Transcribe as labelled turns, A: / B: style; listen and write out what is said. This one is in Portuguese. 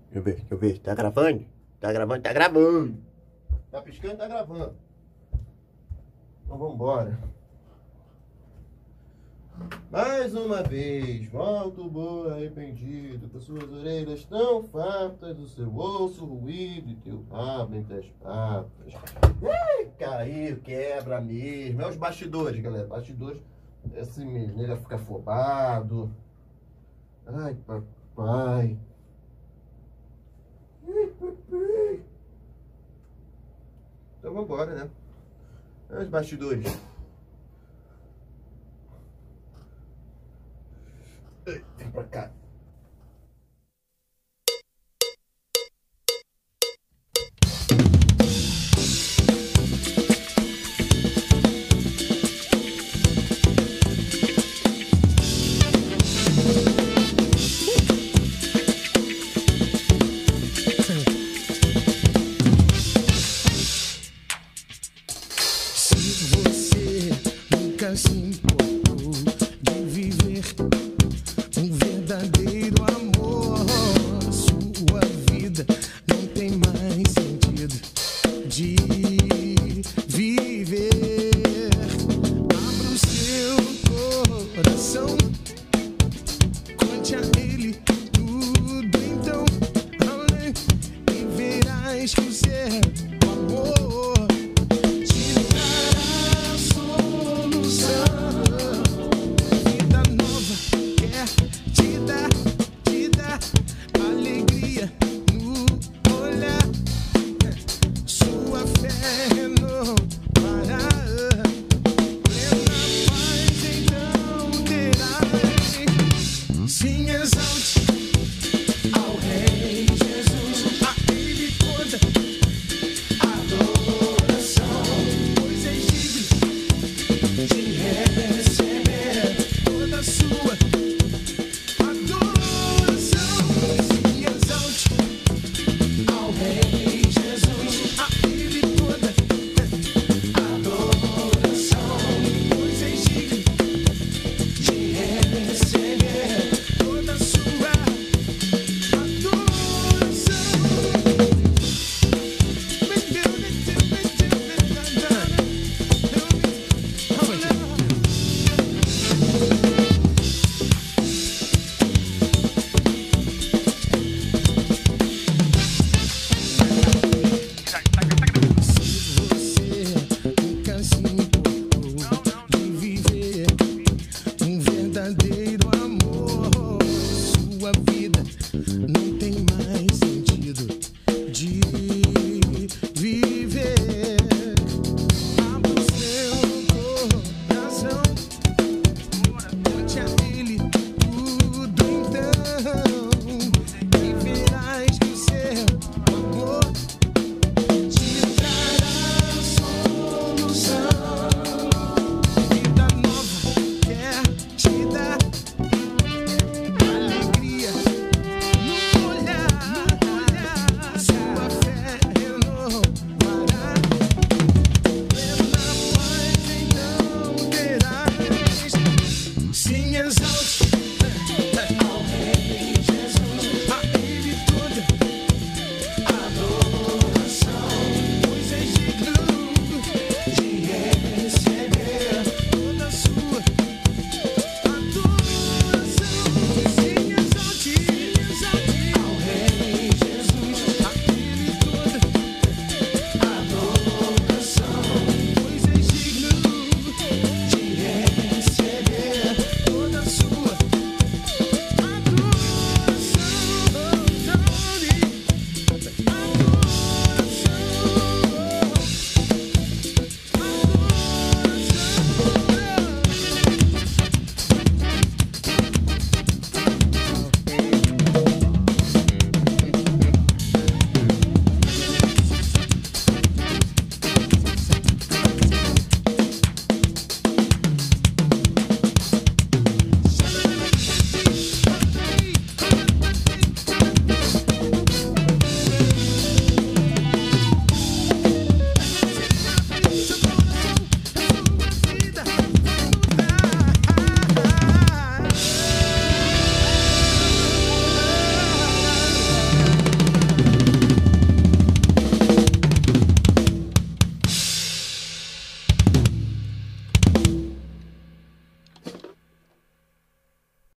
A: Deixa eu ver. Tá gravando? Tá gravando, tá gravando. Tá piscando, tá gravando. Então vambora. Mais uma vez, volta o boi arrependido, com suas orelhas tão fartas, do seu osso ruído e teu rabo entre as patas. Ai, caiu, quebra mesmo. É os bastidores, galera. Bastidores é assim mesmo. Ele fica afobado. Ai, papai. Ai, papai. Então vambora, né? É os bastidores. Vem pra cá.
B: Se você nunca se importou de viver um verdadeiro amor, sua vida não tem mais sentido de viver. Abra o seu coração, conte a ele tudo então, além, e verás que o seu amor te dará a solução. Vida nova quer te dar alegria no olhar. Sua fé renovará, plena paz então terás. Sim, exalte ao Rei Jesus, a Ele toda adoração, pois és digno de receber toda a sua adoração. Sim, exalte ao Rei Jesus, a Ele toda adoração, pois és digno de receber toda a sua adoração. Se você nunca se importou de viver um verdadeiro amor, sua vida